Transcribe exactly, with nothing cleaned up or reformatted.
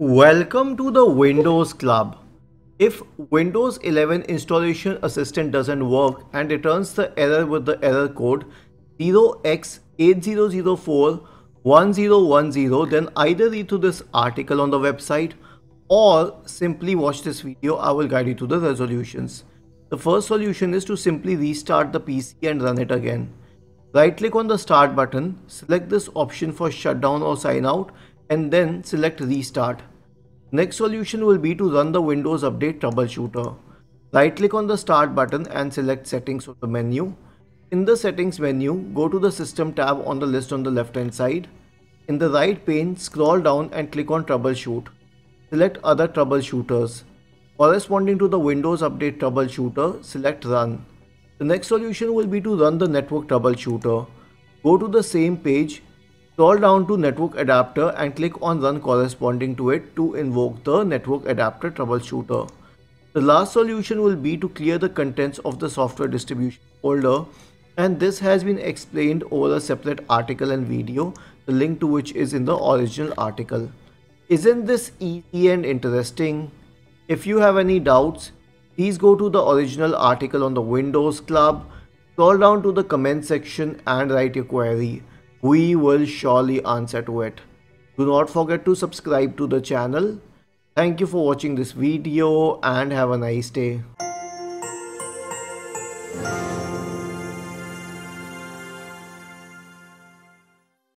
Welcome to the Windows Club. If Windows eleven installation assistant doesn't work and returns the error with the error code zero x eight zero zero four one zero one zero, then either read through this article on the website or simply watch this video. I will guide you to the resolutions. The first solution is to simply restart the P C and run it again. Right click on the start button, select this option for shutdown or sign out, and then select restart. Next solution will be to run the Windows Update Troubleshooter. Right click on the start button and select settings from the menu. In the settings menu, go to the system tab on the list on the left hand side. In the right pane, scroll down and click on troubleshoot. Select other troubleshooters. Corresponding to the Windows Update Troubleshooter, select run. The next solution will be to run the Network Troubleshooter. Go to the same page, scroll down to Network Adapter and click on Run corresponding to it to invoke the Network Adapter Troubleshooter. The last solution will be to clear the contents of the software distribution folder, and this has been explained over a separate article and video, the link to which is in the original article. Isn't this easy and interesting? If you have any doubts, please go to the original article on the Windows Club, scroll down to the comment section and write your query. We will surely answer to it. Do not forget to subscribe to the channel. Thank you for watching this video and have a nice day.